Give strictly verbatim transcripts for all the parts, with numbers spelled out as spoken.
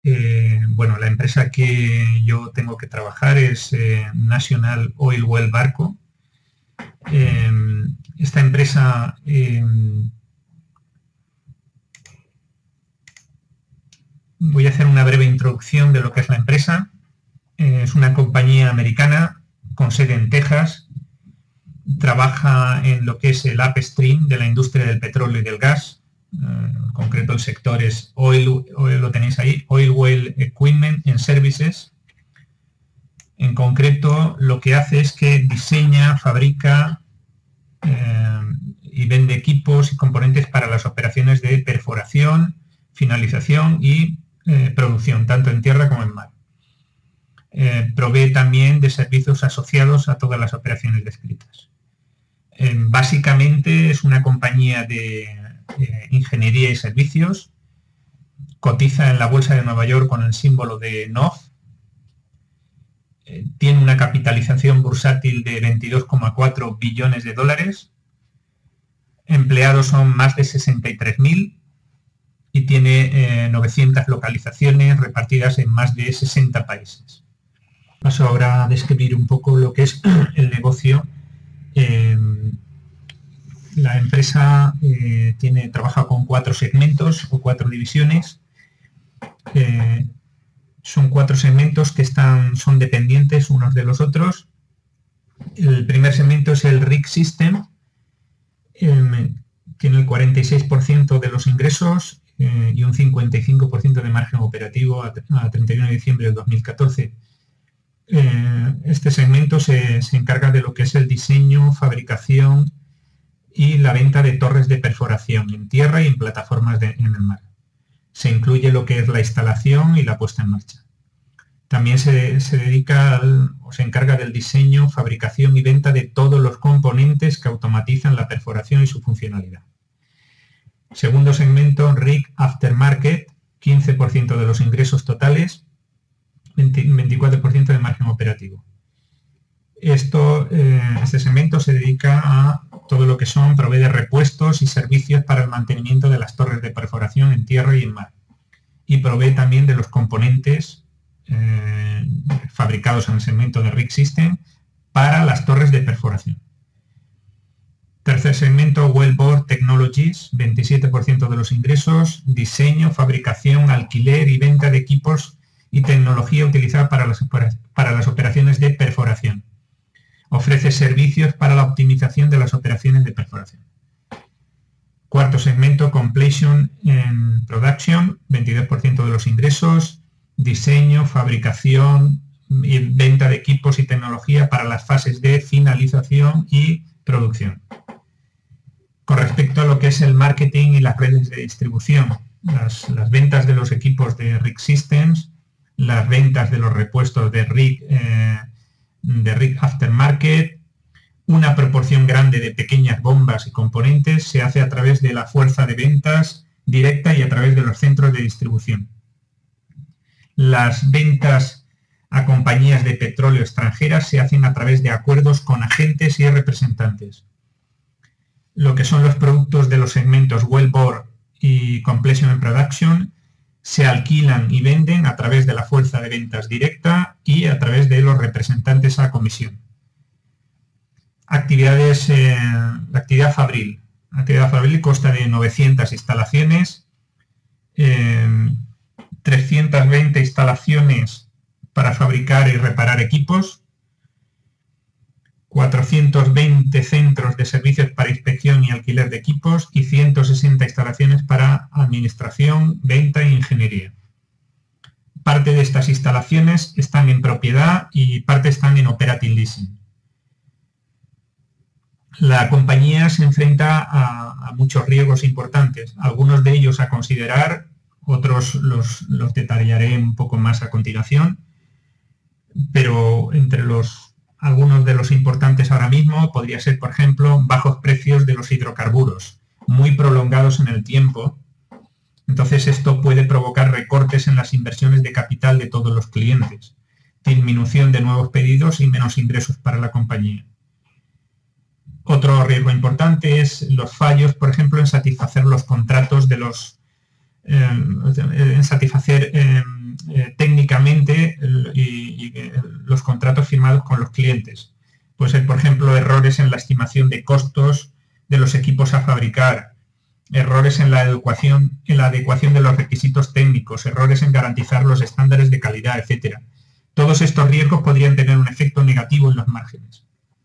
Eh, bueno, la empresa que yo tengo que trabajar es eh, National Oil Well Barco. Eh, esta empresa eh, voy a hacer una breve introducción de lo que es la empresa. Eh, es una compañía americana con sede en Texas. Trabaja en lo que es el upstream de la industria del petróleo y del gas. En concreto el sector es oil, oil, lo tenéis ahí, Oil Well Equipment and Services. En concreto lo que hace es que diseña, fabrica eh, y vende equipos y componentes para las operaciones de perforación, finalización y eh, producción, tanto en tierra como en mar. Eh, provee también de servicios asociados a todas las operaciones descritas. Eh, básicamente es una compañía de Eh, ingeniería y servicios, cotiza en la bolsa de Nueva York con el símbolo de N O F, eh, tiene una capitalización bursátil de veintidós coma cuatro billones de dólares, empleados son más de sesenta y tres mil y tiene eh, novecientas localizaciones repartidas en más de sesenta países. Paso ahora a describir un poco lo que es el negocio. Eh, La empresa eh, tiene, trabaja con cuatro segmentos o cuatro divisiones. Eh, son cuatro segmentos que están, son dependientes unos de los otros. El primer segmento es el Rig System. Eh, tiene el cuarenta y seis por ciento de los ingresos eh, y un cincuenta y cinco por ciento de margen operativo a, a treinta y uno de diciembre del dos mil catorce. Eh, este segmento se, se encarga de lo que es el diseño, fabricación y la venta de torres de perforación en tierra y en plataformas de, en el mar. Se incluye lo que es la instalación y la puesta en marcha. También se, se dedica al, o se encarga del diseño, fabricación y venta de todos los componentes que automatizan la perforación y su funcionalidad. Segundo segmento, Rig Aftermarket, quince por ciento de los ingresos totales, veinticuatro por ciento de margen operativo. Esto, eh, este segmento se dedica a todo lo que son, provee de repuestos y servicios para el mantenimiento de las torres de perforación en tierra y en mar. Y provee también de los componentes eh, fabricados en el segmento de Rig System para las torres de perforación. Tercer segmento, Wellbore Technologies, veintisiete por ciento de los ingresos, diseño, fabricación, alquiler y venta de equipos y tecnología utilizada para las, para las operaciones de perforación. Ofrece servicios para la optimización de las operaciones de perforación. Cuarto segmento, Completion and Production, veintidós por ciento de los ingresos, diseño, fabricación y venta de equipos y tecnología para las fases de finalización y producción. Con respecto a lo que es el marketing y las redes de distribución, las, las ventas de los equipos de Rig Systems, las ventas de los repuestos de Rig eh, de Rig Aftermarket, una proporción grande de pequeñas bombas y componentes se hace a través de la fuerza de ventas directa y a través de los centros de distribución. Las ventas a compañías de petróleo extranjeras se hacen a través de acuerdos con agentes y representantes. Lo que son los productos de los segmentos Wellbore y Completion and Production se alquilan y venden a través de la fuerza de ventas directa y a través de los representantes a comisión. Actividades, eh, la actividad fabril. La actividad fabril consta de novecientas instalaciones, eh, trescientas veinte instalaciones para fabricar y reparar equipos, cuatrocientos veinte centros de servicios para inspección y alquiler de equipos y ciento sesenta instalaciones para administración, venta e ingeniería. Parte de estas instalaciones están en propiedad y parte están en operating leasing. La compañía se enfrenta a, a muchos riesgos importantes, algunos de ellos a considerar, otros los, los detallaré un poco más a continuación, pero entre los algunos de los importantes ahora mismo podría ser, por ejemplo, bajos precios de los hidrocarburos, muy prolongados en el tiempo. Entonces esto puede provocar recortes en las inversiones de capital de todos los clientes, disminución de nuevos pedidos y menos ingresos para la compañía. Otro riesgo importante es los fallos, por ejemplo, en satisfacer los contratos de los en satisfacer eh, eh, técnicamente y, y los contratos firmados con los clientes. Puede ser, por ejemplo, errores en la estimación de costos de los equipos a fabricar, errores en la adecuación, en la adecuación de los requisitos técnicos, errores en garantizar los estándares de calidad, etcétera. Todos estos riesgos podrían tener un efecto negativo en los márgenes.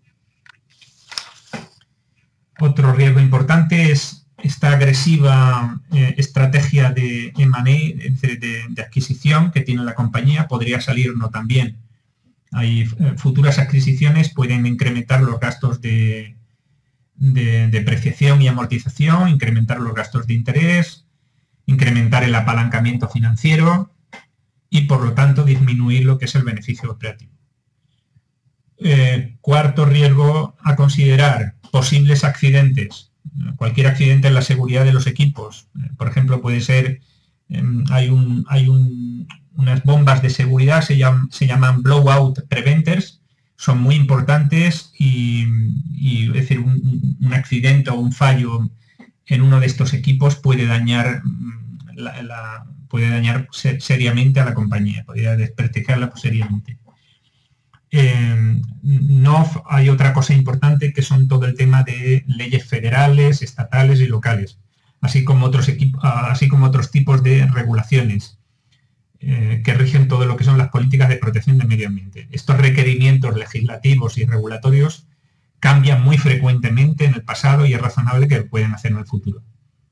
Otro riesgo importante es esta agresiva eh, estrategia de eme and a, de, de, de adquisición que tiene la compañía, podría salir no tan bien. Hay eh, futuras adquisiciones pueden incrementar los gastos de, de depreciación y amortización, incrementar los gastos de interés, incrementar el apalancamiento financiero y, por lo tanto, disminuir lo que es el beneficio operativo. Eh, cuarto riesgo a considerar, posibles accidentes. Cualquier accidente en la seguridad de los equipos. Eh, por ejemplo, puede ser, eh, hay, un, hay un, unas bombas de seguridad, se, llaman, se llaman blowout preventers, son muy importantes y, y es decir, un, un accidente o un fallo en uno de estos equipos puede dañar, la, la, puede dañar seriamente a la compañía, podría desprestigiarla seriamente. Eh, no hay otra cosa importante que son todo el tema de leyes federales, estatales y locales, así como otros, equipos, así como otros tipos de regulaciones eh, que rigen todo lo que son las políticas de protección del medio ambiente. Estos requerimientos legislativos y regulatorios cambian muy frecuentemente en el pasado y es razonable que lo puedan hacer en el futuro.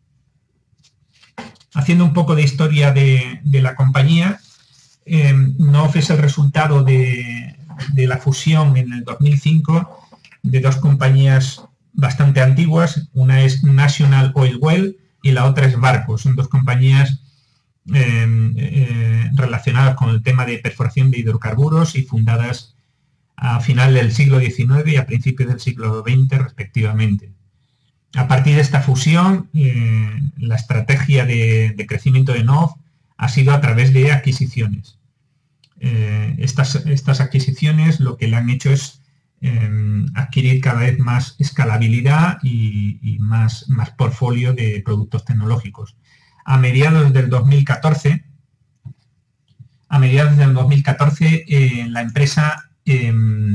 Haciendo un poco de historia de, de la compañía, eh, N O F es el resultado de, de la fusión en el dos mil cinco de dos compañías bastante antiguas. Una es National Oil Well y la otra es Barco. Son dos compañías eh, eh, relacionadas con el tema de perforación de hidrocarburos y fundadas a final del siglo diecinueve y a principios del siglo veinte respectivamente. A partir de esta fusión, eh, la estrategia de, de crecimiento de N O F ha sido a través de adquisiciones. Eh, estas, estas adquisiciones lo que le han hecho es eh, adquirir cada vez más escalabilidad y, y más, más portfolio de productos tecnológicos. A mediados del dos mil catorce, a mediados del dos mil catorce eh, la empresa eh,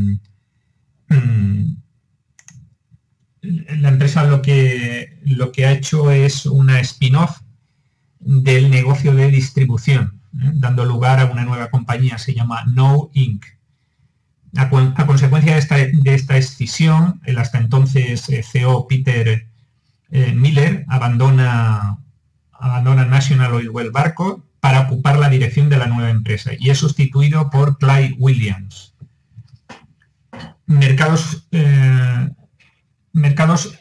la empresa lo que, lo que ha hecho es una spin-off del negocio de distribución, ¿eh? dando lugar a una nueva compañía, se llama N O incorporated. A, a consecuencia de esta, de esta escisión, el hasta entonces eh, C E O Peter eh, Miller abandona, abandona National Oil Well Barco para ocupar la dirección de la nueva empresa y es sustituido por Clyde Williams. Mercados, eh, mercados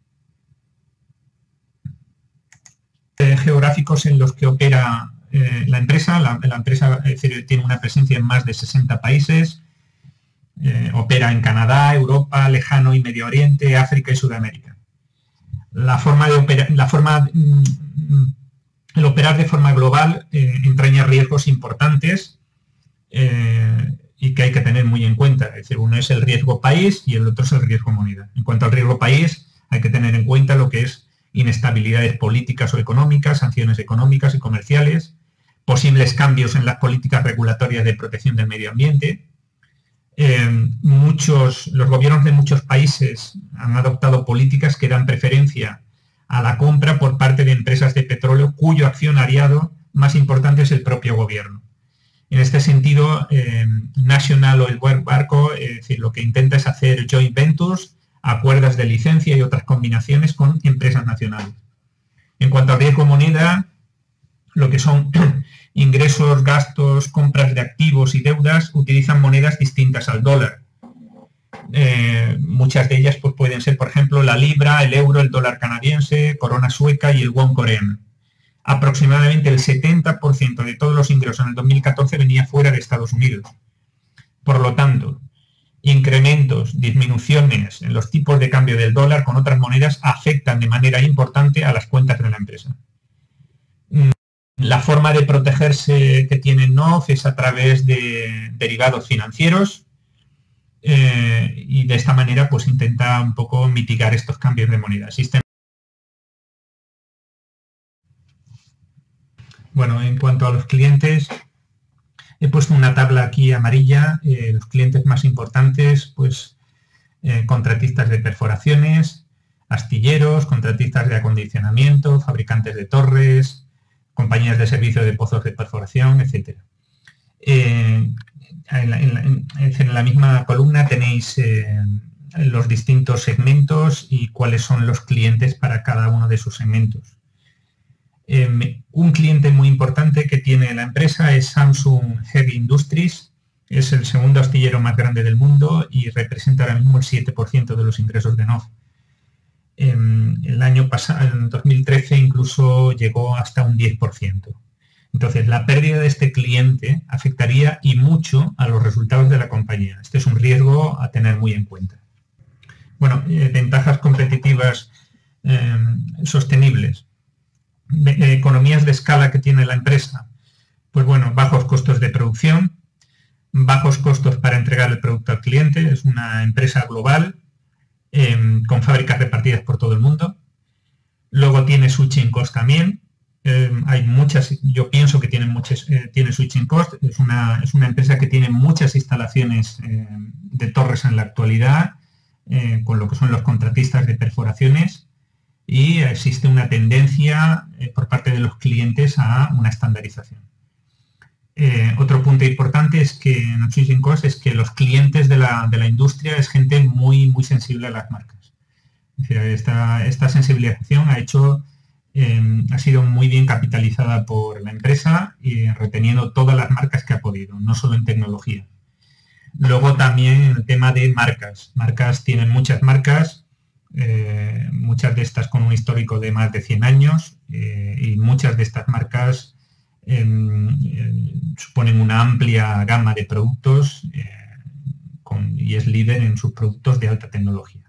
eh, geográficos en los que opera eh, la empresa. La, la empresa es decir, tiene una presencia en más de sesenta países. Eh, opera en Canadá, Europa, Lejano y Medio Oriente, África y Sudamérica. La forma de operar, la forma, el operar de forma global eh, entraña riesgos importantes eh, y que hay que tener muy en cuenta. Es decir, uno es el riesgo país y el otro es el riesgo moneda. En cuanto al riesgo país, hay que tener en cuenta lo que es inestabilidades políticas o económicas, sanciones económicas y comerciales, posibles cambios en las políticas regulatorias de protección del medio ambiente. Eh, muchos, los gobiernos de muchos países han adoptado políticas que dan preferencia a la compra por parte de empresas de petróleo cuyo accionariado más importante es el propio gobierno. En este sentido, eh, National Oil Well Barco, es decir, lo que intenta es hacer joint ventures, acuerdos de licencia y otras combinaciones con empresas nacionales. En cuanto al riesgo moneda, lo que son ingresos, gastos, compras de activos y deudas utilizan monedas distintas al dólar. Eh, muchas de ellas pues, pueden ser, por ejemplo, la libra, el euro, el dólar canadiense, corona sueca y el won coreano. Aproximadamente el setenta por ciento de todos los ingresos en el dos mil catorce venía fuera de Estados Unidos. Por lo tanto, incrementos, disminuciones en los tipos de cambio del dólar con otras monedas afectan de manera importante a las cuentas de la empresa. La forma de protegerse que tiene N O F es a través de derivados financieros eh, y de esta manera pues intenta un poco mitigar estos cambios de moneda. Existen Bueno, en cuanto a los clientes, he puesto una tabla aquí amarilla, eh, los clientes más importantes, pues eh, contratistas de perforaciones, astilleros, contratistas de acondicionamiento, fabricantes de torres, compañías de servicio de pozos de perforación, etcétera. Eh, en, la, en, la, en la misma columna tenéis eh, los distintos segmentos y cuáles son los clientes para cada uno de sus segmentos. Eh, un cliente muy importante que tiene la empresa es Samsung Heavy Industries, es el segundo astillero más grande del mundo y representa ahora mismo el siete por ciento de los ingresos de N O F. Eh, el año pasado, en dos mil trece, incluso llegó hasta un diez por ciento. Entonces, la pérdida de este cliente afectaría y mucho a los resultados de la compañía. Este es un riesgo a tener muy en cuenta. Bueno, eh, ventajas competitivas eh, sostenibles. De, economías de escala que tiene la empresa. Pues bueno, bajos costos de producción, bajos costos para entregar el producto al cliente. Es una empresa global eh, con fábricas repartidas por todo el mundo. Luego tiene switching cost también. Eh, hay muchas, yo pienso que tiene, muchas, eh, tiene switching cost. Es una, es una empresa que tiene muchas instalaciones eh, de torres en la actualidad, eh, con lo que son los contratistas de perforaciones. Y existe una tendencia eh, por parte de los clientes a una estandarización. Eh, otro punto importante es que en el switching cost es que los clientes de la, de la industria es gente muy, muy sensible a las marcas. Es decir, esta, esta sensibilización ha hecho, eh, ha sido muy bien capitalizada por la empresa y reteniendo todas las marcas que ha podido, no solo en tecnología. Luego también el tema de marcas. Marcas tienen muchas marcas. Eh, muchas de estas con un histórico de más de cien años eh, y muchas de estas marcas eh, eh, suponen una amplia gama de productos eh, con, y es líder en sus productos de alta tecnología.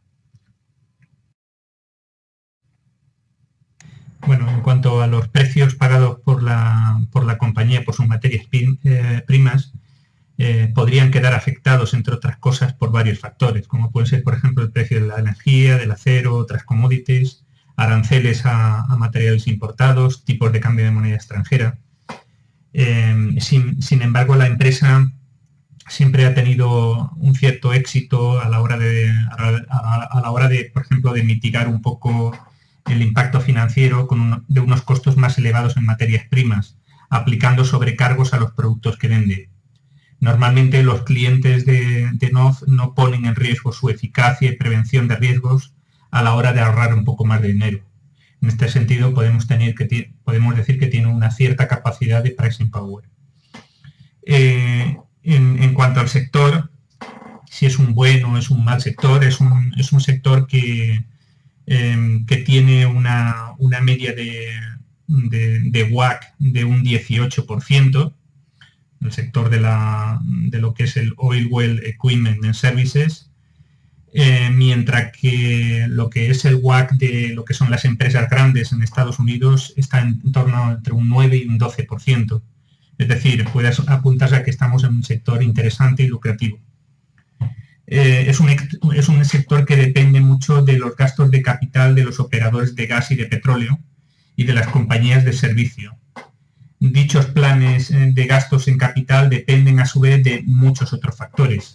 Bueno, en cuanto a los precios pagados por la, por la compañía por sus materias eh, primas, Eh, podrían quedar afectados, entre otras cosas, por varios factores, como puede ser, por ejemplo, el precio de la energía, del acero, otras commodities, aranceles a, a materiales importados, tipos de cambio de moneda extranjera. Eh, sin, sin embargo, la empresa siempre ha tenido un cierto éxito a la hora de, a, a la hora de, por ejemplo, de mitigar un poco el impacto financiero con un, de unos costos más elevados en materias primas, aplicando sobrecargos a los productos que vende. Normalmente los clientes de, de N O F no ponen en riesgo su eficacia y prevención de riesgos a la hora de ahorrar un poco más de dinero. En este sentido, podemos, tener que, podemos decir que tiene una cierta capacidad de pricing power. Eh, en, en cuanto al sector, si es un buen o es un mal sector, es un, es un sector que, eh, que tiene una, una media de, de, de W A C de un dieciocho por ciento, el sector de, la, de lo que es el Oil Well Equipment and Services, eh, mientras que lo que es el W A C de lo que son las empresas grandes en Estados Unidos está en torno a entre un nueve y un doce por ciento. Es decir, puede apuntarse a que estamos en un sector interesante y lucrativo. Eh, es, un, es un sector que depende mucho de los gastos de capital de los operadores de gas y de petróleo y de las compañías de servicio. Dichos planes de gastos en capital dependen a su vez de muchos otros factores,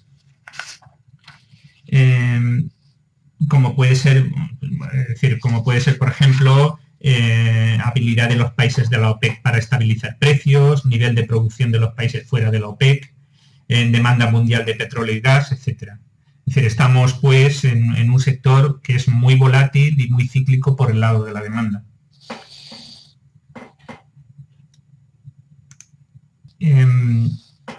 eh, como puede ser, es decir, como puede ser, por ejemplo, eh, habilidad de los países de la OPEC para estabilizar precios, nivel de producción de los países fuera de la OPEC, eh, demanda mundial de petróleo y gas, etcétera. Es decir, estamos pues en, en un sector que es muy volátil y muy cíclico por el lado de la demanda. Eh,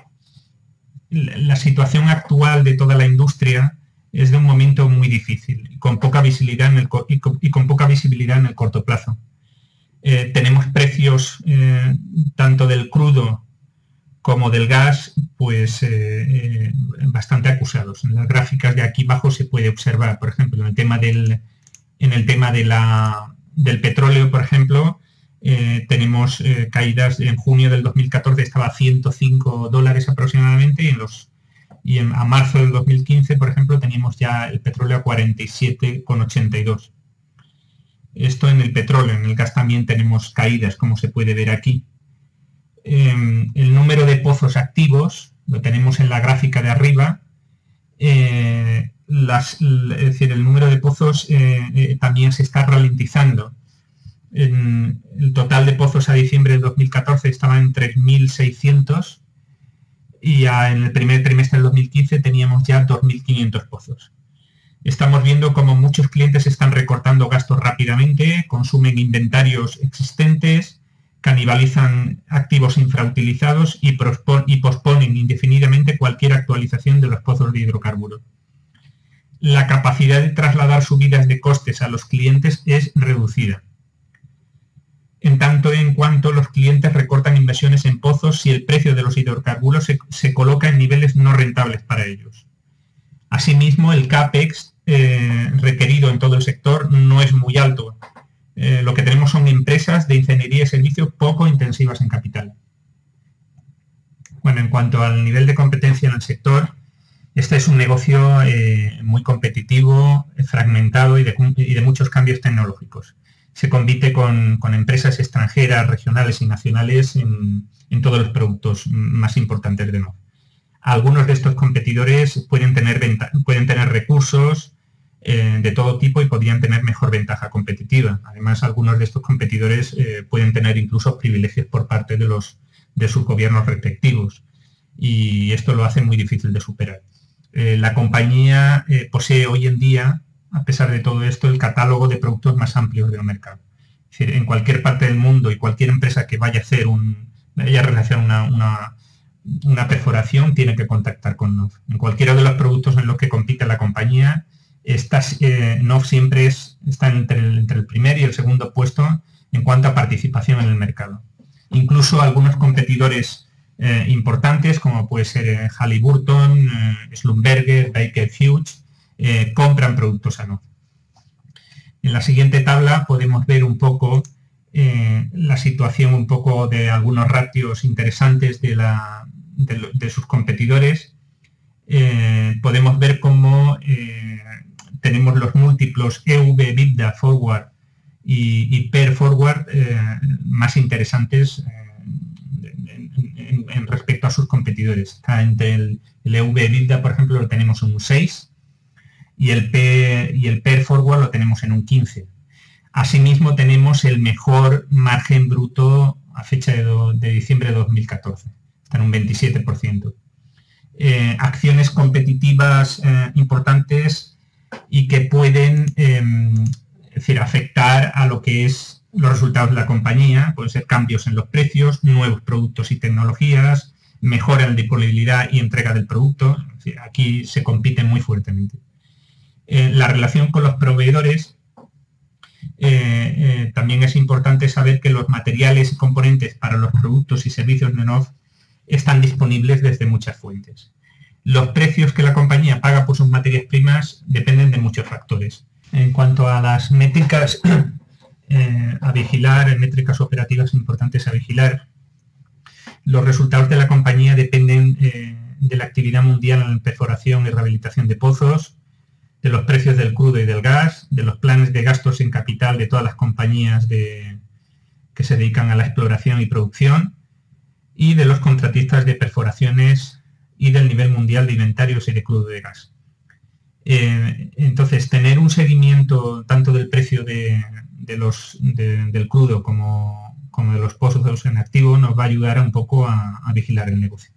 la situación actual de toda la industria es de un momento muy difícil y con poca visibilidad en el, y con, y con poca visibilidad en el corto plazo. Eh, tenemos precios eh, tanto del crudo como del gas pues eh, eh, bastante acusados. En las gráficas de aquí abajo se puede observar, por ejemplo, en el tema del, en el tema de la, del petróleo, por ejemplo, Eh, tenemos eh, caídas. En junio del dos mil catorce estaba a ciento cinco dólares aproximadamente y, en los, y en, a marzo del dos mil quince, por ejemplo, teníamos ya el petróleo a cuarenta y siete con ochenta y dos. Esto en el petróleo. En el gas también tenemos caídas, como se puede ver aquí. Eh, el número de pozos activos lo tenemos en la gráfica de arriba. Eh, las, es decir, el número de pozos eh, eh, también se está ralentizando. En, el total de pozos a diciembre de dos mil catorce estaba en tres mil seiscientos y a, en el primer trimestre del dos mil quince teníamos ya dos mil quinientos pozos. Estamos viendo cómo muchos clientes están recortando gastos rápidamente, consumen inventarios existentes, canibalizan activos infrautilizados y, y posponen indefinidamente cualquier actualización de los pozos de hidrocarburos. La capacidad de trasladar subidas de costes a los clientes es reducida, en tanto en cuanto los clientes recortan inversiones en pozos si el precio de los hidrocarburos se, se coloca en niveles no rentables para ellos. Asimismo, el CAPEX eh, requerido en todo el sector no es muy alto. Eh, lo que tenemos son empresas de ingeniería y servicios poco intensivas en capital. Bueno, en cuanto al nivel de competencia en el sector, este es un negocio eh, muy competitivo, fragmentado y de, y de muchos cambios tecnológicos. Se compite con, con empresas extranjeras, regionales y nacionales en, en todos los productos más importantes de N O V. Algunos de estos competidores pueden tener, venta, pueden tener recursos eh, de todo tipo y podrían tener mejor ventaja competitiva. Además, algunos de estos competidores eh, pueden tener incluso privilegios por parte de, los, de sus gobiernos respectivos y esto lo hace muy difícil de superar. Eh, la compañía eh, posee hoy en día, a pesar de todo esto, el catálogo de productos más amplios del mercado. Es decir, en cualquier parte del mundo y cualquier empresa que vaya a hacer un, vaya a realizar una, una una perforación tiene que contactar con N O V. En cualquiera de los productos en los que compite la compañía, esta, eh, N O V siempre es, está entre el, entre el primer y el segundo puesto en cuanto a participación en el mercado. Incluso algunos competidores eh, importantes, como puede ser eh, Halliburton, eh, Schlumberger, Baker Hughes, eh, compran productos a N O V. En la siguiente tabla podemos ver un poco eh, la situación un poco de algunos ratios interesantes de la De, de sus competidores. Eh, podemos ver cómo eh, tenemos los múltiplos E V, EBITDA, Forward y, y P E R Forward eh, más interesantes eh, en, en, en respecto a sus competidores. Está entre el, el E V, EBITDA, por ejemplo, lo tenemos en un seis y el, P, y el P E R Forward lo tenemos en un quince. Asimismo, tenemos el mejor margen bruto a fecha de, do, de diciembre de dos mil catorce. Está en un veintisiete por ciento. Eh, acciones competitivas eh, importantes y que pueden eh, es decir, afectar a lo que es los resultados de la compañía. Pueden ser cambios en los precios, nuevos productos y tecnologías, mejora en la disponibilidad y entrega del producto. Es decir, aquí se compite muy fuertemente. Eh, la relación con los proveedores. Eh, eh, también es importante saber que los materiales y componentes para los productos y servicios de N O V están disponibles desde muchas fuentes. Los precios que la compañía paga por sus materias primas dependen de muchos factores. En cuanto a las métricas eh, a vigilar, métricas operativas importantes a vigilar, los resultados de la compañía dependen eh, de la actividad mundial en perforación y rehabilitación de pozos, de los precios del crudo y del gas, de los planes de gastos en capital de todas las compañías de, que se dedican a la exploración y producción, y de los contratistas de perforaciones y del nivel mundial de inventarios y de crudo y de gas. Eh, entonces, tener un seguimiento tanto del precio de, de los, de, del crudo como, como de los pozos en activo nos va a ayudar un poco a, a vigilar el negocio.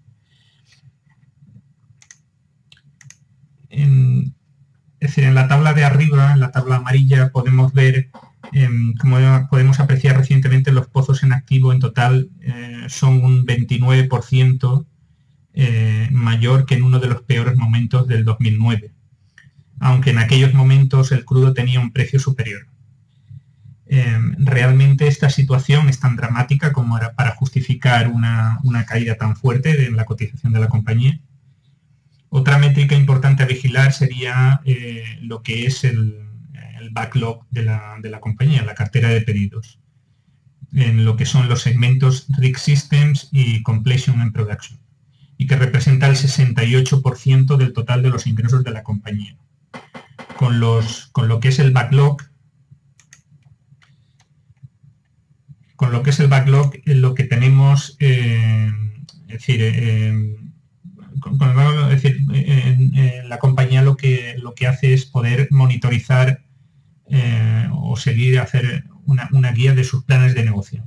En, es decir, en la tabla de arriba, en la tabla amarilla, podemos ver Eh, como podemos apreciar recientemente, los pozos en activo en total eh, son un veintinueve por ciento eh, mayor que en uno de los peores momentos del dos mil nueve, aunque en aquellos momentos el crudo tenía un precio superior. Eh, realmente esta situación es tan dramática como era para justificar una, una caída tan fuerte en la cotización de la compañía. Otra métrica importante a vigilar sería eh, lo que es el el backlog de la, de la compañía, la cartera de pedidos, en lo que son los segmentos Rig Systems y Completion and Production, y que representa el sesenta y ocho por ciento del total de los ingresos de la compañía. Con, los, con lo que es el backlog, con lo que es el backlog, lo que tenemos, eh, es decir, eh, con, con el backlog, es decir, en, en la compañía lo que, lo que hace es poder monitorizar eh, o seguir a hacer una, una guía de sus planes de negocio.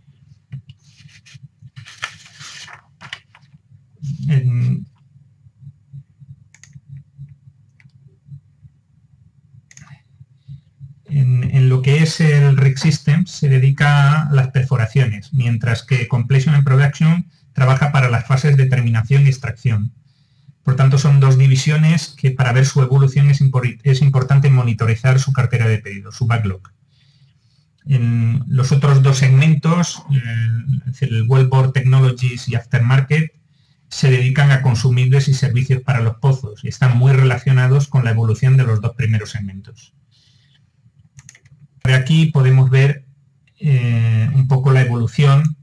En, En, en lo que es el Rig Systems se dedica a las perforaciones, mientras que Completion and Production trabaja para las fases de terminación y extracción. Por tanto, son dos divisiones que para ver su evolución es, impor es importante monitorizar su cartera de pedidos, su backlog. En los otros dos segmentos, eh, es decir, el Wellbore Technologies y Aftermarket, se dedican a consumibles y servicios para los pozos y están muy relacionados con la evolución de los dos primeros segmentos. De aquí podemos ver eh, un poco la evolución.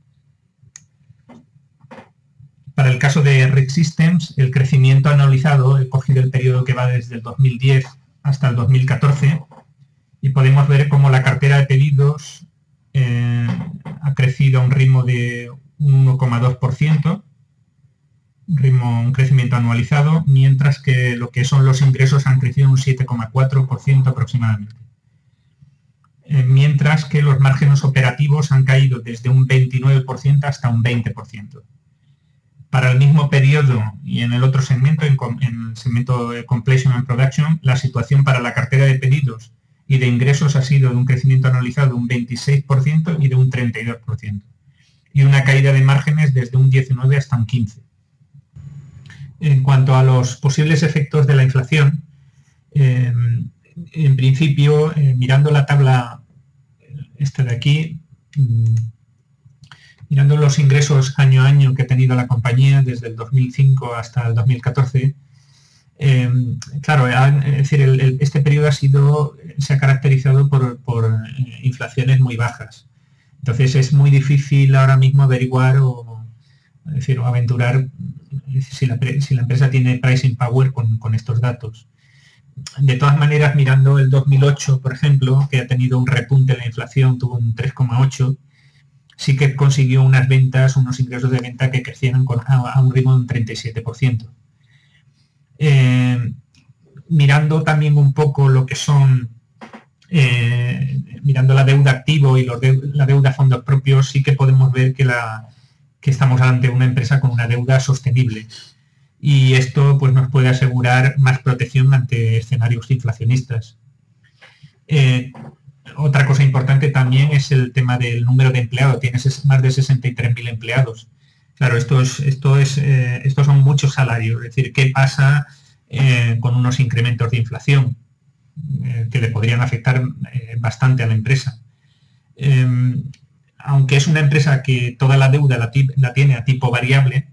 Para el caso de Rig Systems, el crecimiento anualizado, he cogido el periodo que va desde el dos mil diez hasta el dos mil catorce, y podemos ver cómo la cartera de pedidos eh, ha crecido a un ritmo de un uno coma dos por ciento, un ritmo, un crecimiento anualizado, mientras que lo que son los ingresos han crecido un siete coma cuatro por ciento aproximadamente. Mientras que los márgenes operativos han caído desde un veintinueve por ciento hasta un veinte por ciento. Para el mismo periodo y en el otro segmento, en, en el segmento de Completion and Production, la situación para la cartera de pedidos y de ingresos ha sido de un crecimiento anualizado de un veintiséis por ciento y de un treinta y dos por ciento. Y una caída de márgenes desde un diecinueve hasta un quince. En cuanto a los posibles efectos de la inflación, eh, en principio, eh, mirando la tabla esta de aquí, mmm, mirando los ingresos año a año que ha tenido la compañía desde el dos mil cinco hasta el dos mil catorce, eh, claro, es decir, el, el, este periodo ha sido, se ha caracterizado por, por eh, inflaciones muy bajas. Entonces es muy difícil ahora mismo averiguar o, es decir, o aventurar si la, si la empresa tiene pricing power con, con estos datos. De todas maneras, mirando el dos mil ocho, por ejemplo, que ha tenido un repunte en la inflación, tuvo un tres coma ocho, sí que consiguió unas ventas, unos ingresos de venta que crecieron con, a, a un ritmo de un treinta y siete por ciento. Eh, mirando también un poco lo que son, eh, mirando la deuda activo y los de, la deuda a fondos propios, sí que podemos ver que, la, que estamos ante una empresa con una deuda sostenible. Y esto pues, nos puede asegurar más protección ante escenarios inflacionistas. Eh, otra cosa importante también es el tema del número de empleados. Tienes más de sesenta y tres mil empleados. Claro, esto es, esto es, eh, estos son muchos salarios. Es decir, ¿qué pasa eh, con unos incrementos de inflación eh, que le podrían afectar eh, bastante a la empresa? Eh, aunque es una empresa que toda la deuda la, la tiene a tipo variable,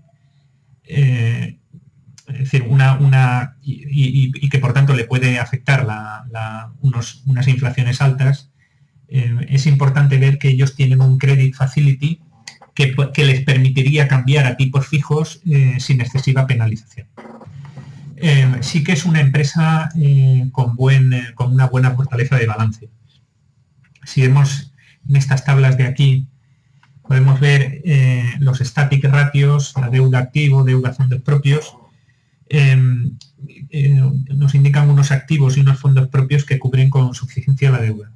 eh, es decir, una, una y, y, y que por tanto le puede afectar la, la, unos, unas inflaciones altas, eh, es importante ver que ellos tienen un credit facility que, que les permitiría cambiar a tipos fijos eh, sin excesiva penalización. Eh, sí que es una empresa eh, con, buen, eh, con una buena fortaleza de balance. Si vemos en estas tablas de aquí, podemos ver eh, los static ratios, la deuda activo, deuda a fondos propios. Eh, eh, nos indican unos activos y unos fondos propios que cubren con suficiencia la deuda.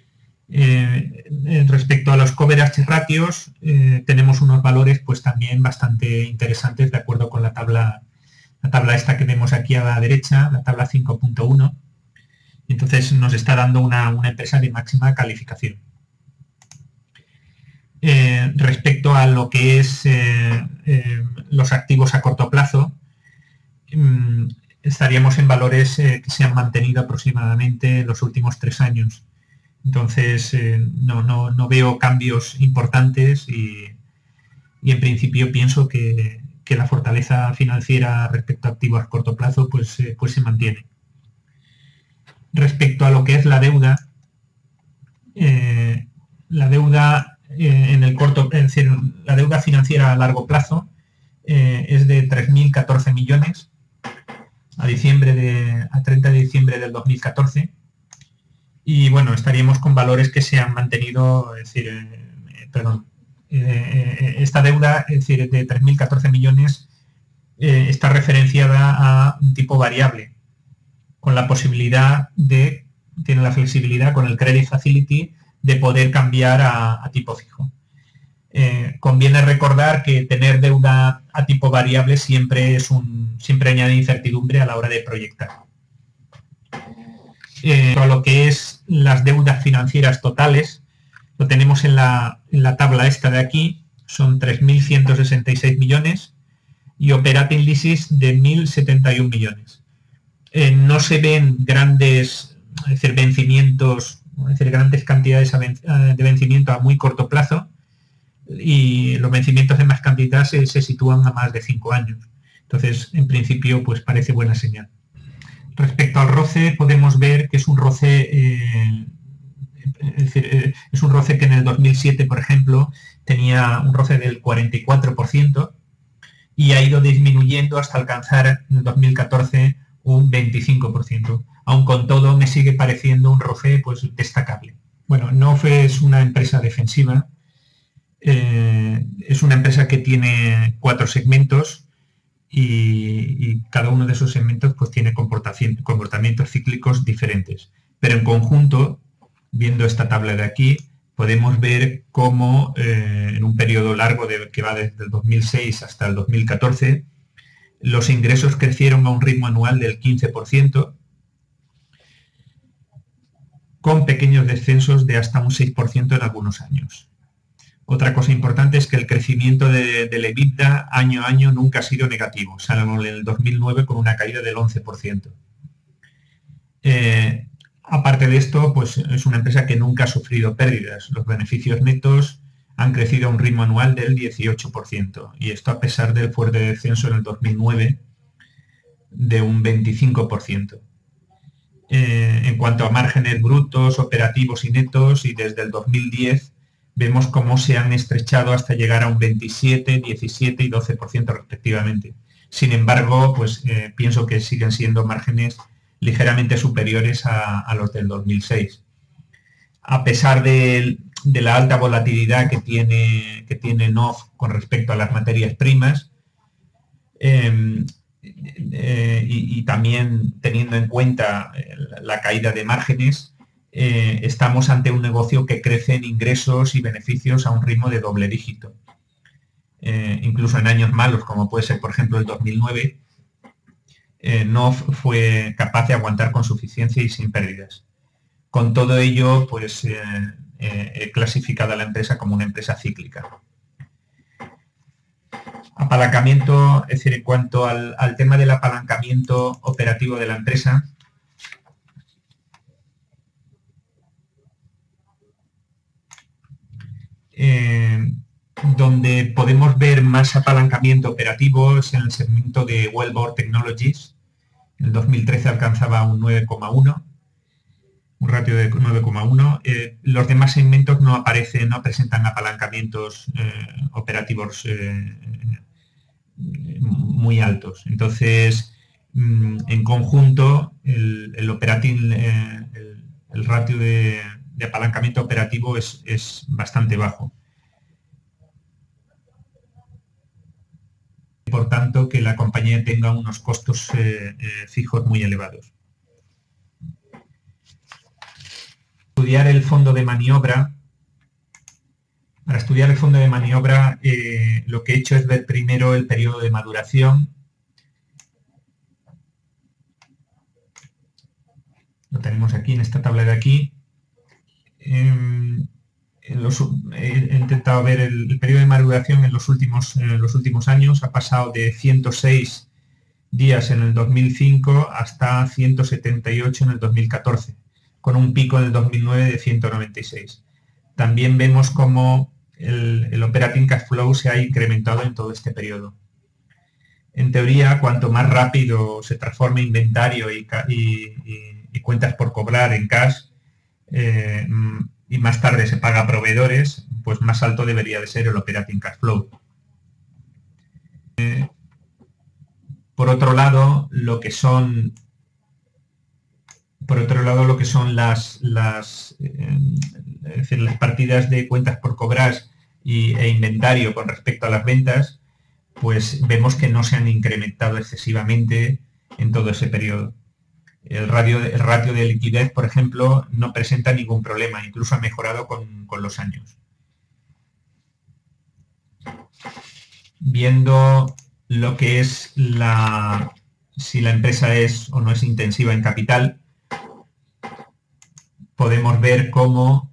Eh, respecto a los coverage ratios, eh, tenemos unos valores pues también bastante interesantes de acuerdo con la tabla, la tabla esta que vemos aquí a la derecha, la tabla cinco punto uno. Entonces nos está dando una, una empresa de máxima calificación. Eh, respecto a lo que es eh, eh, los activos a corto plazo, estaríamos en valores eh, que se han mantenido aproximadamente los últimos tres años. Entonces, eh, no, no, no veo cambios importantes y, y en principio pienso que, que la fortaleza financiera respecto a activos a corto plazo pues, eh, pues se mantiene. Respecto a lo que es la deuda, eh, la deuda eh, en el corto, es decir, la deuda financiera a largo plazo eh, es de tres mil catorce millones a diciembre de, a treinta de diciembre del dos mil catorce, y bueno, estaríamos con valores que se han mantenido, es decir, perdón, eh, esta deuda, es decir, de tres mil catorce millones, eh, está referenciada a un tipo variable, con la posibilidad de, tiene la flexibilidad con el Credit Facility de poder cambiar a, a tipo fijo. Eh, conviene recordar que tener deuda a tipo variable siempre es un siempre añade incertidumbre a la hora de proyectar. Eh, lo que es las deudas financieras totales, lo tenemos en la, en la tabla esta de aquí, son tres mil ciento sesenta y seis millones y operating leases de mil setenta y un millones. Eh, no se ven grandes, es decir, vencimientos, es decir, grandes cantidades de vencimiento a muy corto plazo, y los vencimientos de más cantidad se, se sitúan a más de cinco años. Entonces, en principio, pues parece buena señal. Respecto al roce, podemos ver que es un roce, eh, es decir, eh, es un roce que en el dos mil siete, por ejemplo, tenía un roce del cuarenta y cuatro por ciento y ha ido disminuyendo hasta alcanzar en el dos mil catorce un veinticinco por ciento. Aun con todo, me sigue pareciendo un roce pues, destacable. Bueno, N O F es una empresa defensiva. Eh, es una empresa que tiene cuatro segmentos y, y cada uno de esos segmentos pues, tiene comportamientos cíclicos diferentes. Pero en conjunto, viendo esta tabla de aquí, podemos ver cómo eh, en un periodo largo de, que va desde el dos mil seis hasta el dos mil catorce, los ingresos crecieron a un ritmo anual del quince por ciento, con pequeños descensos de hasta un seis por ciento en algunos años. Otra cosa importante es que el crecimiento de, del EBITDA año a año nunca ha sido negativo, salvo en el dos mil nueve con una caída del once por ciento. Eh, aparte de esto, pues es una empresa que nunca ha sufrido pérdidas. Los beneficios netos han crecido a un ritmo anual del dieciocho por ciento, y esto a pesar del fuerte descenso en el dos mil nueve de un veinticinco por ciento. Eh, en cuanto a márgenes brutos, operativos y netos, y desde el dos mil diez vemos cómo se han estrechado hasta llegar a un veintisiete, diecisiete y doce por ciento respectivamente. Sin embargo, pues eh, pienso que siguen siendo márgenes ligeramente superiores a, a los del dos mil seis. A pesar de, de la alta volatilidad que tiene, que tiene N O F con respecto a las materias primas, eh, eh, y, y también teniendo en cuenta la caída de márgenes, Eh, estamos ante un negocio que crece en ingresos y beneficios a un ritmo de doble dígito. Eh, incluso en años malos, como puede ser, por ejemplo, el dos mil nueve, eh, N O F fue capaz de aguantar con suficiencia y sin pérdidas. Con todo ello, pues eh, eh, he clasificado a la empresa como una empresa cíclica. Apalancamiento, es decir, en cuanto al, al tema del apalancamiento operativo de la empresa, Eh, donde podemos ver más apalancamiento operativo es en el segmento de Wellbore Technologies. En el dos mil trece alcanzaba un nueve coma uno, un ratio de nueve coma uno. Eh, los demás segmentos no aparecen, no presentan apalancamientos eh, operativos eh, muy altos. Entonces, mmm, en conjunto, el, el operating, eh, el, el ratio de de apalancamiento operativo es, es bastante bajo. Por tanto, que la compañía tenga unos costos eh, eh, fijos muy elevados. Estudiar el fondo de maniobra. Para estudiar el fondo de maniobra, eh, lo que he hecho es ver primero el periodo de maduración. Lo tenemos aquí en esta tabla de aquí. Eh, los, he intentado ver el, el periodo de maduración en los últimos, en los últimos años. Ha pasado de ciento seis días en el dos mil cinco hasta ciento setenta y ocho en el dos mil catorce, con un pico en el dos mil nueve de ciento noventa y seis. También vemos cómo el, el operating cash flow se ha incrementado en todo este periodo. En teoría, cuanto más rápido se transforme inventario y, y, y, y cuentas por cobrar en cash, Eh, y más tarde se paga a proveedores, pues más alto debería de ser el operating cash flow. Eh, por otro lado, lo que son por otro lado lo que son las las, eh, es decir, las partidas de cuentas por cobrar y, e inventario con respecto a las ventas, pues vemos que no se han incrementado excesivamente en todo ese periodo. El ratio, el ratio de liquidez, por ejemplo, no presenta ningún problema, incluso ha mejorado con, con los años. Viendo lo que es la, si la empresa es o no es intensiva en capital, podemos ver cómo,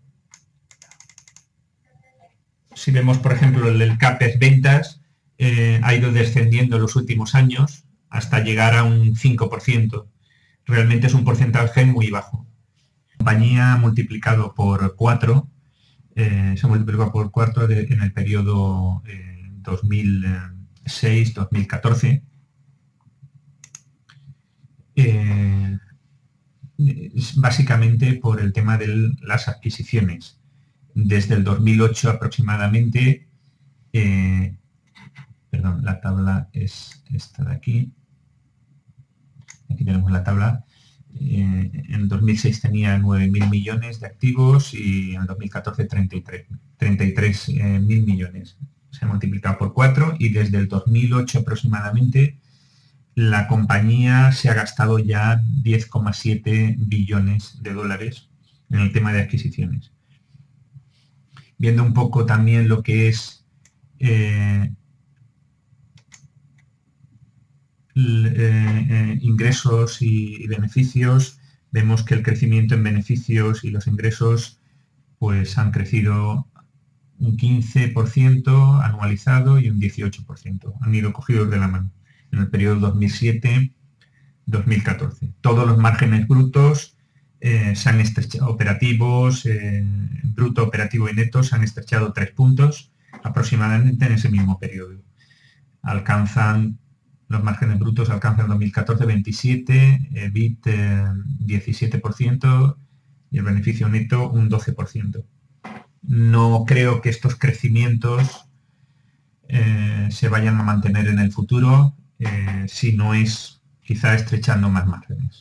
si vemos por ejemplo el CAPEX ventas, eh, ha ido descendiendo en los últimos años hasta llegar a un cinco por ciento. Realmente es un porcentaje muy bajo. La compañía ha multiplicado por cuatro, eh, se ha multiplicado por cuatro de, en el periodo eh, dos mil seis dos mil catorce. Eh, básicamente por el tema de las adquisiciones. Desde el dos mil ocho aproximadamente, eh, perdón, la tabla es esta de aquí, aquí tenemos la tabla, eh, en el dos mil seis tenía nueve mil millones de activos y en el dos mil catorce treinta y tres mil millones. Se ha multiplicado por cuatro y desde el dos mil ocho aproximadamente la compañía se ha gastado ya diez coma siete billones de dólares en el tema de adquisiciones. Viendo un poco también lo que es eh, eh, ingresos y, y beneficios, vemos que el crecimiento en beneficios y los ingresos pues han crecido un quince por ciento anualizado y un dieciocho por ciento. Han ido cogidos de la mano en el periodo dos mil siete dos mil catorce. Todos los márgenes brutos eh, se han estrechado, operativos, eh, bruto, operativo y neto, se han estrechado tres puntos aproximadamente en ese mismo periodo. Alcanzan, los márgenes brutos alcanzan en dos mil catorce veintisiete, E B I T eh, diecisiete por ciento y el beneficio neto un doce por ciento. No creo que estos crecimientos eh, se vayan a mantener en el futuro, eh, si no es quizá estrechando más márgenes.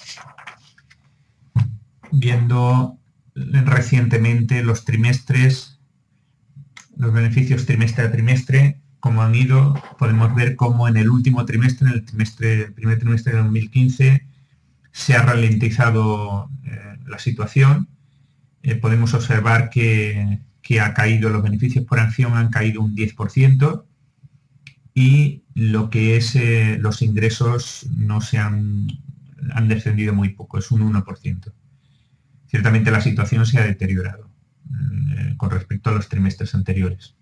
Viendo recientemente los trimestres, los beneficios trimestre a trimestre, como han ido, podemos ver cómo en el último trimestre, en el trimestre, primer trimestre de dos mil quince, se ha ralentizado eh, la situación. Eh, podemos observar que, que ha caído, los beneficios por acción han caído un diez por ciento y lo que es eh, los ingresos no se han, han descendido muy poco, es un uno por ciento. Ciertamente la situación se ha deteriorado eh, con respecto a los trimestres anteriores.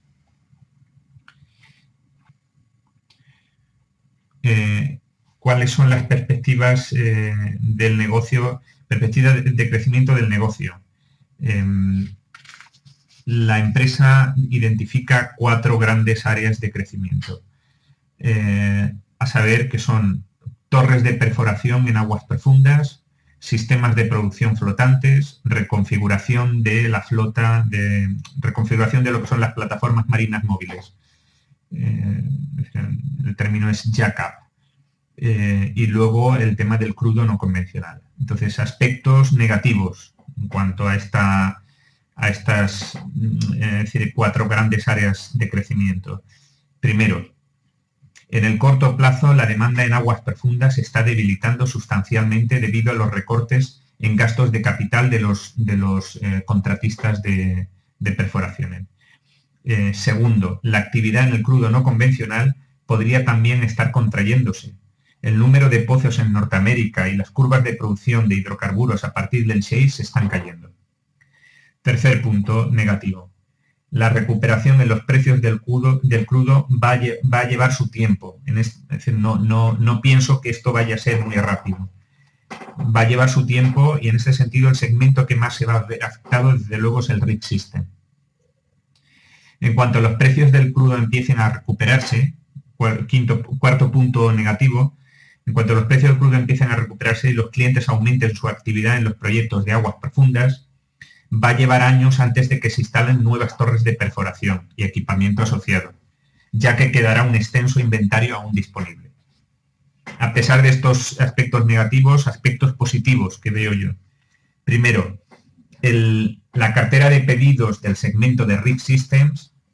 Eh, ¿Cuáles son las perspectivas eh, del negocio, perspectivas de, de crecimiento del negocio? Eh, la empresa identifica cuatro grandes áreas de crecimiento, eh, a saber que son torres de perforación en aguas profundas, sistemas de producción flotantes, reconfiguración de la flota, de reconfiguración de lo que son las plataformas marinas móviles. Eh, el término es jack-up. Eh, y luego el tema del crudo no convencional. Entonces, aspectos negativos en cuanto a, esta, a estas eh, es decir, cuatro grandes áreas de crecimiento. Primero, en el corto plazo la demanda en aguas profundas se está debilitando sustancialmente debido a los recortes en gastos de capital de los, de los eh, contratistas de, de perforaciones. Eh, segundo, la actividad en el crudo no convencional podría también estar contrayéndose. El número de pozos en Norteamérica y las curvas de producción de hidrocarburos a partir del shale se están cayendo. Tercer punto negativo. La recuperación en los precios del crudo, del crudo va, a, va a llevar su tiempo. En este, es decir, no, no, no pienso que esto vaya a ser muy rápido. Va a llevar su tiempo y en ese sentido el segmento que más se va a ver afectado desde luego es el Rig System. En cuanto los precios del crudo empiecen a recuperarse, quinto, cuarto punto negativo, en cuanto los precios del crudo empiecen a recuperarse y los clientes aumenten su actividad en los proyectos de aguas profundas, va a llevar años antes de que se instalen nuevas torres de perforación y equipamiento asociado, ya que quedará un extenso inventario aún disponible. A pesar de estos aspectos negativos, aspectos positivos que veo yo. Primero, el, la cartera de pedidos del segmento de Rig Systems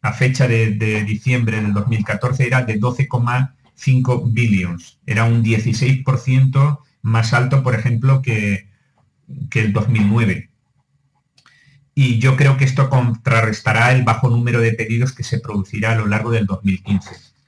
a fecha de, de diciembre del dos mil catorce era de doce coma cinco billions. Era un dieciséis por ciento más alto, por ejemplo, que, que el dos mil nueve. Y yo creo que esto contrarrestará el bajo número de pedidos que se producirá a lo largo del dos mil quince.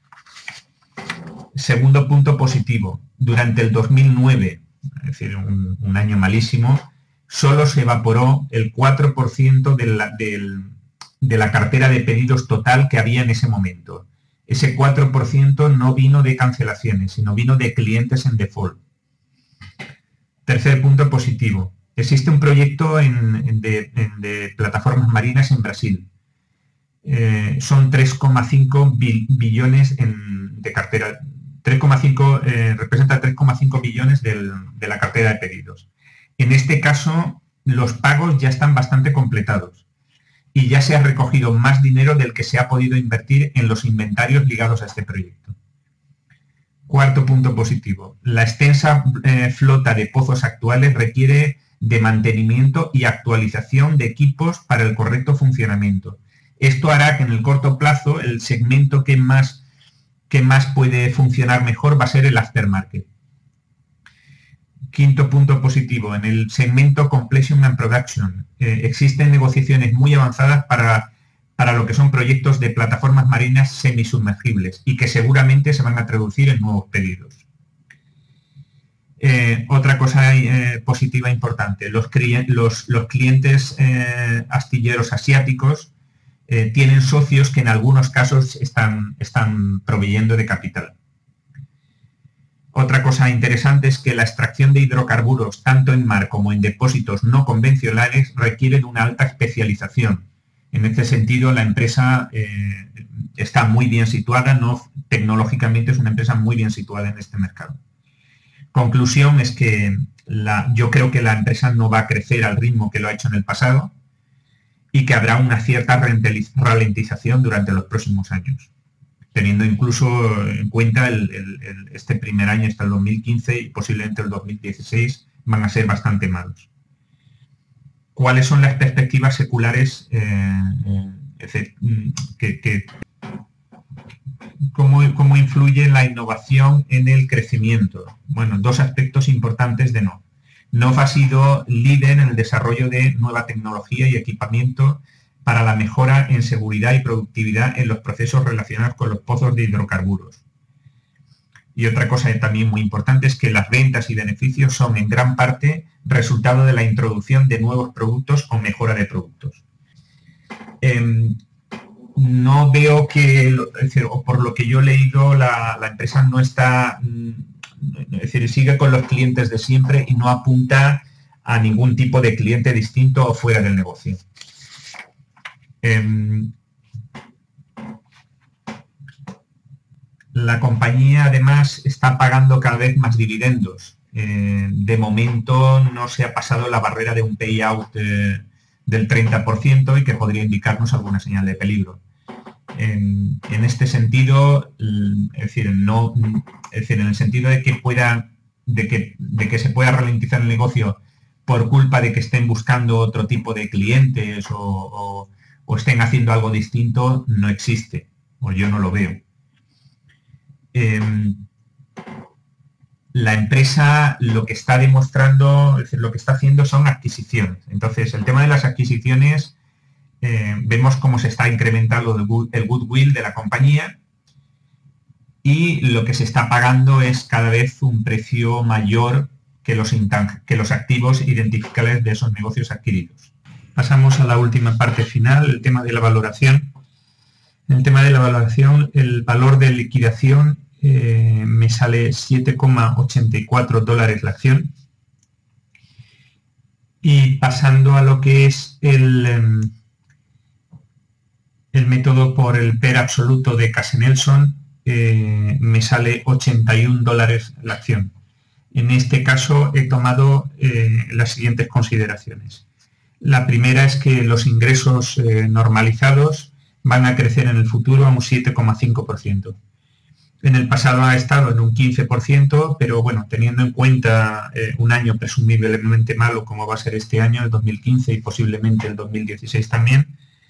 Segundo punto positivo. Durante el dos mil nueve, es decir, un, un año malísimo, solo se evaporó el cuatro por ciento de la, del, de la cartera de pedidos total que había en ese momento. Ese cuatro por ciento no vino de cancelaciones, sino vino de clientes en default. Tercer punto positivo. Existe un proyecto en, en de, en de plataformas marinas en Brasil. Eh, son tres coma cinco billones en, de cartera. tres coma cinco eh, representa tres coma cinco billones del, de la cartera de pedidos. En este caso, los pagos ya están bastante completados y ya se ha recogido más dinero del que se ha podido invertir en los inventarios ligados a este proyecto. Cuarto punto positivo. La extensa eh, flota de pozos actuales requiere de mantenimiento y actualización de equipos para el correcto funcionamiento. Esto hará que en el corto plazo el segmento que más, que más puede funcionar mejor va a ser el aftermarket. Quinto punto positivo. En el segmento Completion and Production eh, existen negociaciones muy avanzadas para, para lo que son proyectos de plataformas marinas semisumergibles y que seguramente se van a traducir en nuevos pedidos. Eh, otra cosa eh, positiva importante, los, los, los clientes eh, astilleros asiáticos eh, tienen socios que en algunos casos están, están proveyendo de capital. Otra cosa interesante es que la extracción de hidrocarburos, tanto en mar como en depósitos no convencionales, requiere de una alta especialización. En este sentido, la empresa eh, está muy bien situada, no, tecnológicamente es una empresa muy bien situada en este mercado. Conclusión es que la, yo creo que la empresa no va a crecer al ritmo que lo ha hecho en el pasado y que habrá una cierta ralentización durante los próximos años, teniendo incluso en cuenta el, el, el, este primer año hasta el dos mil quince y posiblemente el dos mil dieciséis van a ser bastante malos. ¿Cuáles son las perspectivas seculares eh, eh, que, que ¿Cómo, ¿Cómo influye la innovación en el crecimiento? Bueno, dos aspectos importantes de N O F. N O F ha sido líder en el desarrollo de nueva tecnología y equipamiento para la mejora en seguridad y productividad en los procesos relacionados con los pozos de hidrocarburos. Y otra cosa también muy importante es que las ventas y beneficios son en gran parte resultado de la introducción de nuevos productos o mejora de productos. Eh, No veo que, es decir, o por lo que yo he leído, la, la empresa no está, es decir, sigue con los clientes de siempre y no apunta a ningún tipo de cliente distinto o fuera del negocio. Eh, la compañía además está pagando cada vez más dividendos. Eh, de momento no se ha pasado la barrera de un payout eh, del treinta por ciento y que podría indicarnos alguna señal de peligro. En, en este sentido, es decir, no, es decir, en el sentido de que pueda, de que, de que se pueda ralentizar el negocio por culpa de que estén buscando otro tipo de clientes o, o, o estén haciendo algo distinto, no existe, o yo no lo veo. Eh, la empresa lo que está demostrando, es decir, lo que está haciendo son adquisiciones. Entonces, el tema de las adquisiciones, eh, vemos cómo se está incrementando el, good, el goodwill de la compañía y lo que se está pagando es cada vez un precio mayor que los, que los activos identificables de esos negocios adquiridos. Pasamos a la última parte final, el tema de la valoración. En el tema de la valoración, el valor de liquidación eh, me sale siete coma ochenta y cuatro dólares la acción. Y pasando a lo que es el, el método por el P E R absoluto de Casse-Nelson, eh, me sale ochenta y un dólares la acción. En este caso he tomado eh, las siguientes consideraciones. La primera es que los ingresos eh, normalizados van a crecer en el futuro a un siete coma cinco por ciento. En el pasado ha estado en un quince por ciento, pero bueno, teniendo en cuenta eh, un año presumiblemente malo como va a ser este año, el dos mil quince y posiblemente el dos mil dieciséis también,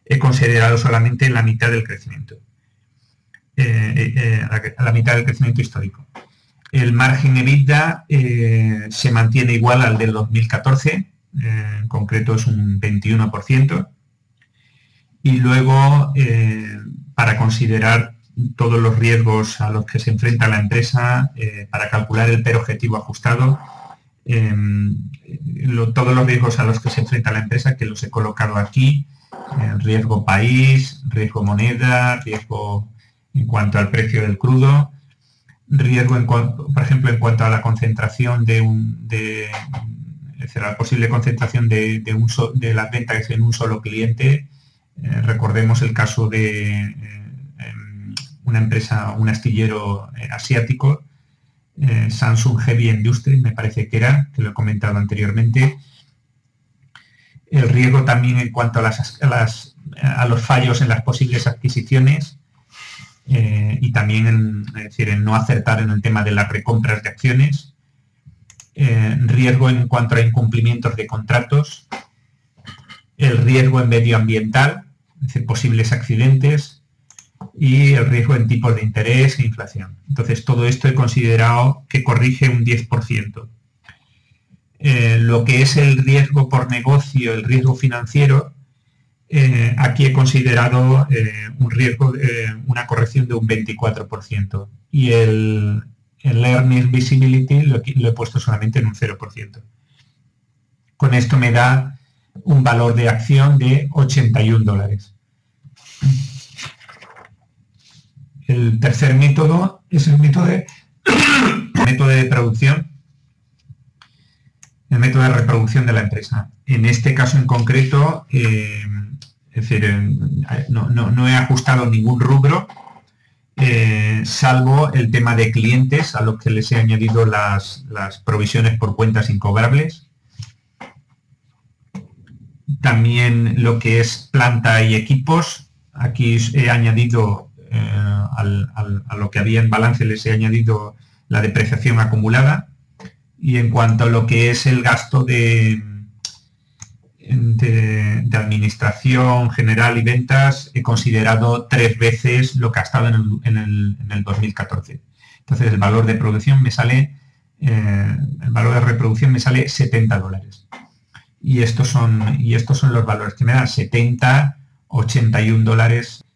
he considerado solamente la mitad del crecimiento, eh, eh, a la mitad del crecimiento histórico. El margen EBITDA eh, se mantiene igual al del dos mil catorce, eh, en concreto es un veintiuno por ciento. Y luego, eh, para considerar todos los riesgos a los que se enfrenta la empresa, eh, para calcular el P E R objetivo ajustado, eh, lo, todos los riesgos a los que se enfrenta la empresa, que los he colocado aquí, eh, riesgo país, riesgo moneda, riesgo en cuanto al precio del crudo, riesgo, en cuanto, por ejemplo, en cuanto a la concentración de un... De, es decir, la posible concentración de, de, un so, de las ventas en un solo cliente. Eh, recordemos el caso de eh, una empresa, un astillero eh, asiático, eh, Samsung Heavy Industries, me parece que era, que lo he comentado anteriormente. El riesgo también en cuanto a, las, a, las, a los fallos en las posibles adquisiciones eh, y también en, es decir, en no acertar en el tema de las recompras de acciones. Eh, riesgo en cuanto a incumplimientos de contratos. El riesgo en medioambiental, es decir, posibles accidentes, y el riesgo en tipos de interés e inflación. Entonces, todo esto he considerado que corrige un diez por ciento. Eh, lo que es el riesgo por negocio, el riesgo financiero, eh, aquí he considerado eh, un riesgo, eh, una corrección de un veinticuatro por ciento. Y el, el Earnings Visibility lo, lo he puesto solamente en un cero por ciento. Con esto me da un valor de acción de ochenta y un dólares. El tercer método es el método de, método de producción, el método de reproducción de la empresa. En este caso en concreto, eh, es decir, eh, no, no, no he ajustado ningún rubro, eh, salvo el tema de clientes, a los que les he añadido las, las provisiones por cuentas incobrables. También lo que es planta y equipos, aquí he añadido, eh, al, al, a lo que había en balance les he añadido la depreciación acumulada. Y en cuanto a lo que es el gasto de, de, de administración general y ventas, he considerado tres veces lo gastado en el, en el, en el dos mil catorce. Entonces el valor de producción me sale, eh, el valor de reproducción me sale setenta dólares. Y estos son, y estos son los valores que me dan, setenta, ochenta y un dólares